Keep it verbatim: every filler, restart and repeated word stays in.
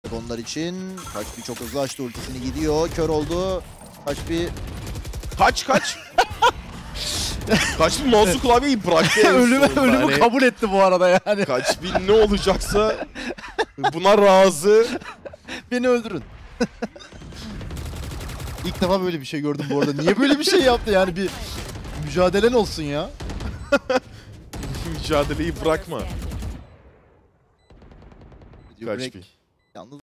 Onlar için Kaçpi çok hızlı açtı ultisini, gidiyor. Kör oldu. Kaçpi Kaç kaç. Kaçpi mouse'u klavyeyi bıraktı. en ölümü sonunda. ölümü Hani kabul etti bu arada yani. Kaçpi ne olacaksa buna razı. Beni öldürün. İlk defa böyle bir şey gördüm bu arada. Niye böyle bir şey yaptı yani, bir mücadelen olsun ya. Mücadeleyi bırakma. Break. Kaçpi. Yalnız